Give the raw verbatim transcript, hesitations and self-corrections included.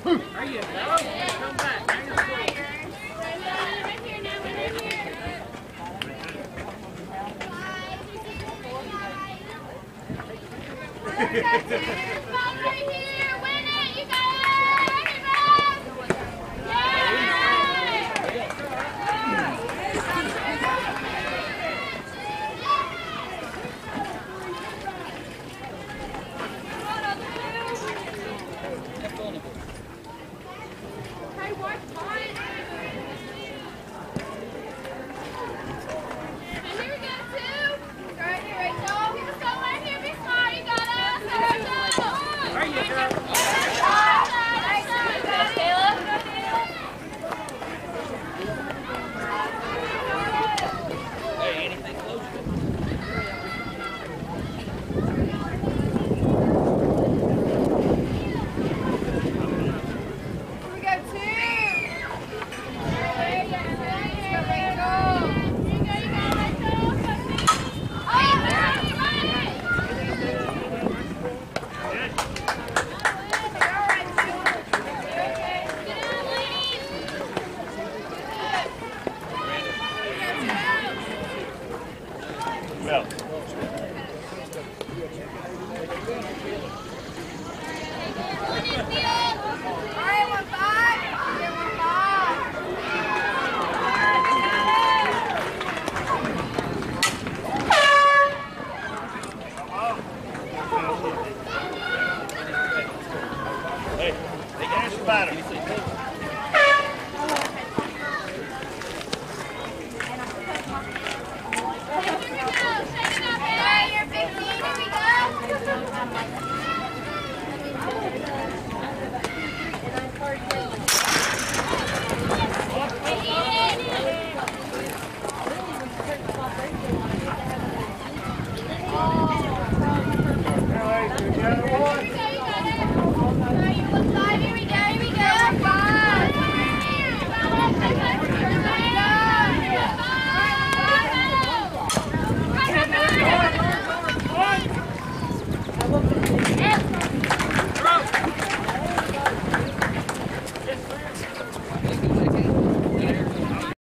There you go. Come back. Hang on. Right here now, right here. Ball right here. Win it. You got it. Yeah. Hey, watch mine. And here we go, two. Right here, Rachel. Keep us going right here. Be smart. You got us. There you go. Hey, anything close to it? Here we go, two. There you go, Rachel. Here you go, you got Rachel. Oh, there you Well. Hey, they can ask the batter.